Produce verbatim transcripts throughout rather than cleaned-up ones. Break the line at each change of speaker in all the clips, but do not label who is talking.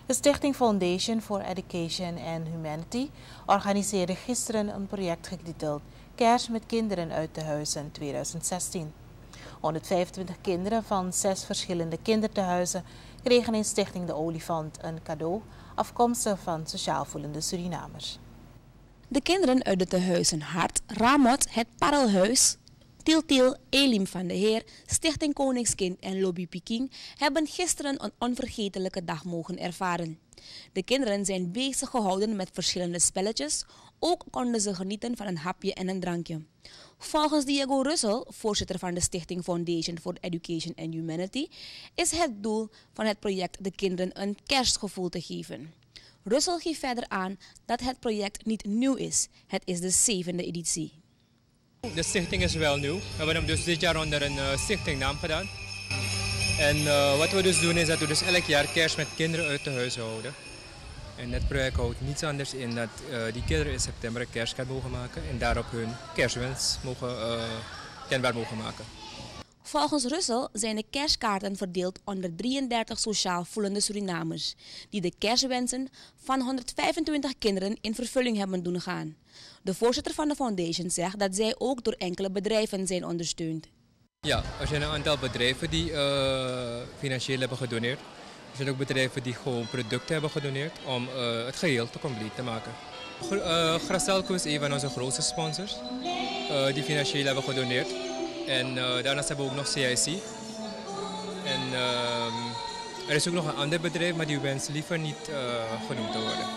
De Stichting Foundation for Education and Humanity organiseerde gisteren een project getiteld Kerst met kinderen uit de huizen tweeduizend zestien. honderdvijfentwintig kinderen van zes verschillende kindertehuizen kregen in Stichting De Olifant een cadeau afkomstig van sociaal voelende Surinamers.
De kinderen uit de tehuizen Hart, Ramot, het Parelhuis, Tiltil, Elim van de Heer, Stichting Koningskind en Lobby Peking hebben gisteren een onvergetelijke dag mogen ervaren. De kinderen zijn bezig gehouden met verschillende spelletjes, ook konden ze genieten van een hapje en een drankje. Volgens Diego Russell, voorzitter van de Stichting Foundation for Education and Humanity, is het doel van het project de kinderen een kerstgevoel te geven. Russell geeft verder aan dat het project niet nieuw is, het is de zevende editie.
De stichting is wel nieuw. We hebben hem dus dit jaar onder een uh, stichtingnaam gedaan. En uh, wat we dus doen is dat we dus elk jaar kerst met kinderen uit de huis houden. En het project houdt niets anders in dat uh, die kinderen in september een kerstkaart mogen maken en daarop hun kerstwens mogen, uh, kenbaar mogen maken.
Volgens Russell zijn de kerstkaarten verdeeld onder drieëndertig sociaal voelende Surinamers, die de kerstwensen van honderdvijfentwintig kinderen in vervulling hebben doen gaan. De voorzitter van de foundation zegt dat zij ook door enkele bedrijven zijn ondersteund.
Ja, er zijn een aantal bedrijven die uh, financieel hebben gedoneerd. Er zijn ook bedrijven die gewoon producten hebben gedoneerd om uh, het geheel te compleet te maken. Uh, Grastelco is een van onze grootste sponsors uh, die financieel hebben gedoneerd. En uh, daarnaast hebben we ook nog C I C. En uh, er is ook nog een ander bedrijf, maar die wens liever niet uh, genoemd te worden.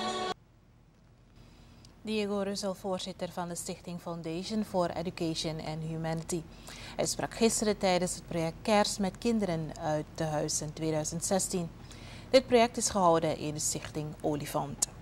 Diego Russell, voorzitter van de Stichting Foundation for Education and Humanity. Hij sprak gisteren tijdens het project Kerst met kinderen uit de huizen tweeduizend zestien. Dit project is gehouden in de Stichting Olifant.